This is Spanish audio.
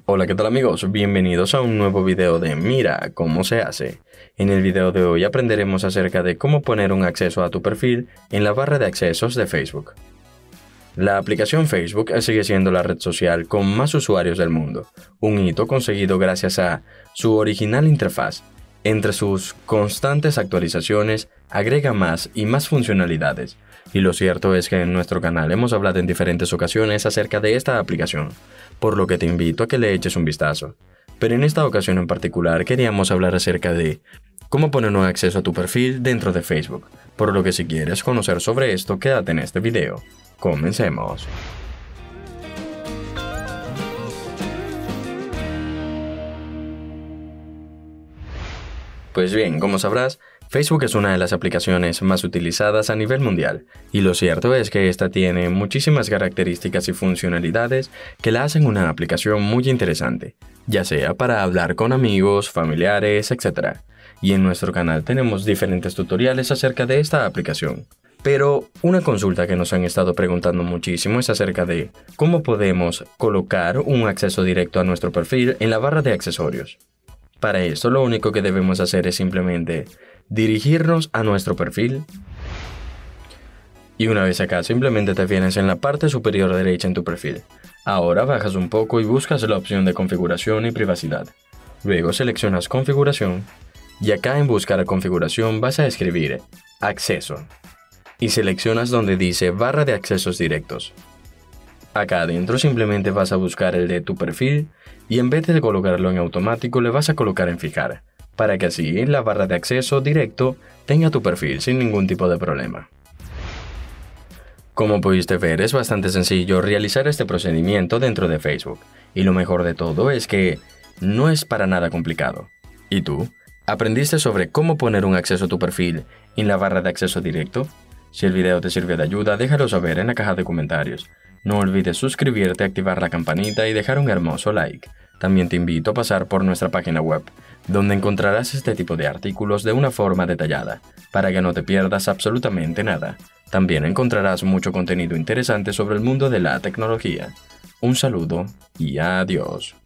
Hola, ¿qué tal amigos? Bienvenidos a un nuevo video de Mira cómo se hace. En el video de hoy aprenderemos acerca de cómo poner un acceso a tu perfil en la barra de accesos de Facebook. La aplicación Facebook sigue siendo la red social con más usuarios del mundo, un hito conseguido gracias a su original interfaz. Entre sus constantes actualizaciones, agrega más y más funcionalidades. Y lo cierto es que en nuestro canal hemos hablado en diferentes ocasiones acerca de esta aplicación, por lo que te invito a que le eches un vistazo. Pero en esta ocasión en particular queríamos hablar acerca de cómo poner un acceso a tu perfil dentro de Facebook, por lo que si quieres conocer sobre esto, quédate en este video. Comencemos. Pues bien, como sabrás, Facebook es una de las aplicaciones más utilizadas a nivel mundial, y lo cierto es que esta tiene muchísimas características y funcionalidades que la hacen una aplicación muy interesante, ya sea para hablar con amigos, familiares, etc. Y en nuestro canal tenemos diferentes tutoriales acerca de esta aplicación. Pero una consulta que nos han estado preguntando muchísimo es acerca de cómo podemos colocar un acceso directo a nuestro perfil en la barra de accesorios. Para esto lo único que debemos hacer es simplemente dirigirnos a nuestro perfil y una vez acá simplemente te vienes en la parte superior derecha en tu perfil. Ahora bajas un poco y buscas la opción de configuración y privacidad. Luego seleccionas configuración y acá en buscar configuración vas a escribir acceso y seleccionas donde dice barra de accesos directos. Acá adentro simplemente vas a buscar el de tu perfil y en vez de colocarlo en automático le vas a colocar en fijar, para que así la barra de acceso directo tenga tu perfil sin ningún tipo de problema. Como pudiste ver, es bastante sencillo realizar este procedimiento dentro de Facebook, y lo mejor de todo es que no es para nada complicado. ¿Y tú? ¿Aprendiste sobre cómo poner un acceso a tu perfil en la barra de acceso directo? Si el video te sirvió de ayuda, déjalo saber en la caja de comentarios. No olvides suscribirte, activar la campanita y dejar un hermoso like. También te invito a pasar por nuestra página web, donde encontrarás este tipo de artículos de una forma detallada, para que no te pierdas absolutamente nada. También encontrarás mucho contenido interesante sobre el mundo de la tecnología. Un saludo y adiós.